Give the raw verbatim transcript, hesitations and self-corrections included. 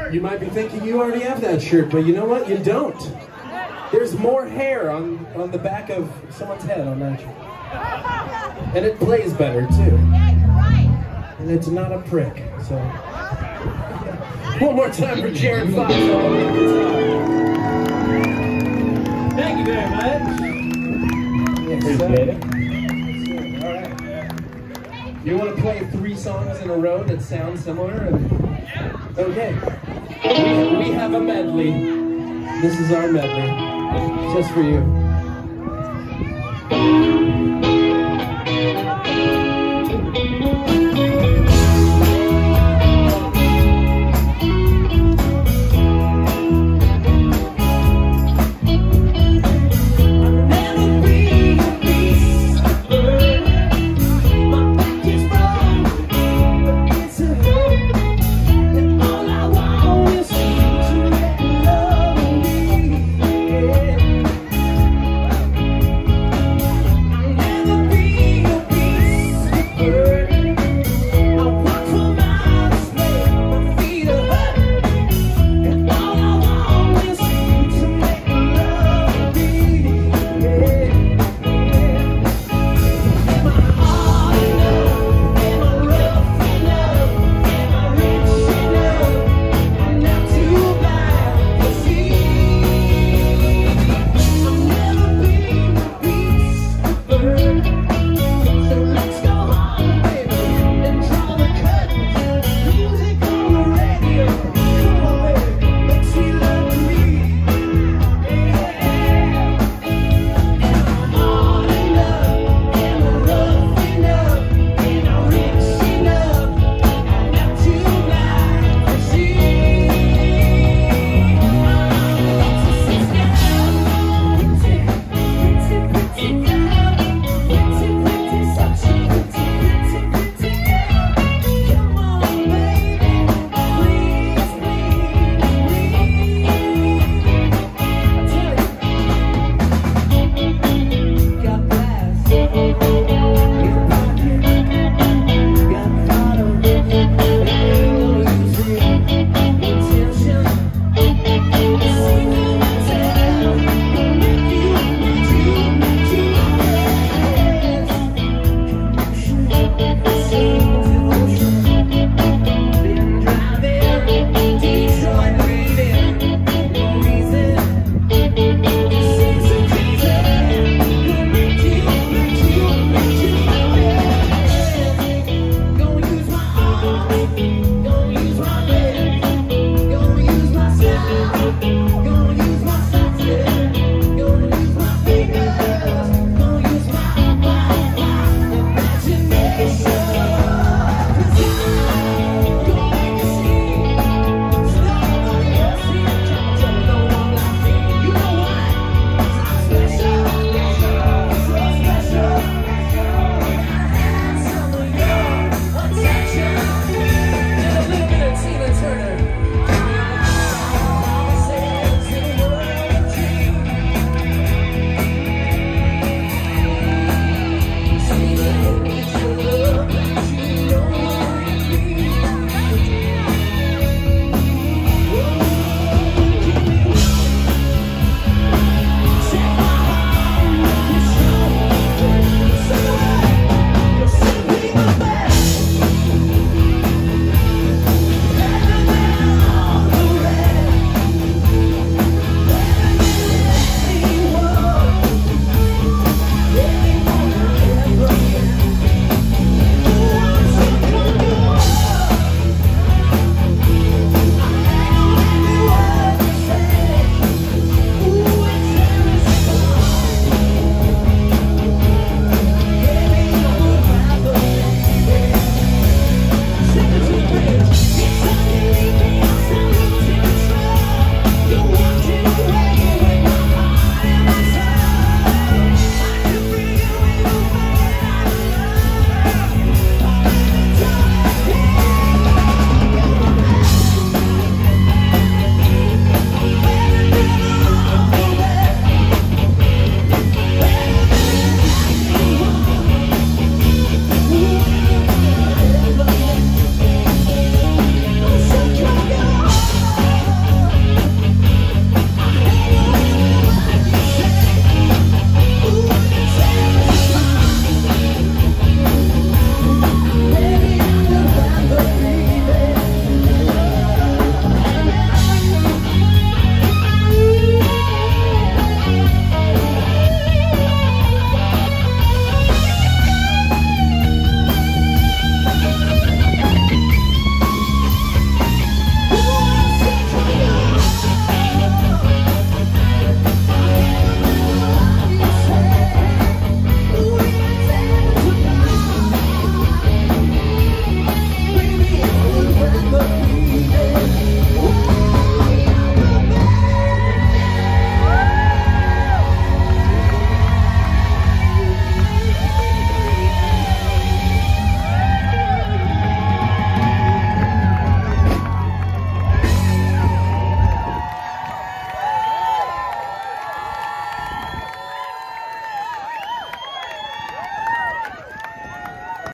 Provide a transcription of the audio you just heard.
You might be thinking you already have that shirt, but you know what? You don't. There's more hair on, on the back of someone's head on that shirt. And it plays better, too. And it's not a prick, so... One more time for Jared Fox. Thank you very much. Yes, Appreciate it. All right. You want to play three songs in a row that sound similar? Okay. We, we have a medley. This is our medley. Just for you.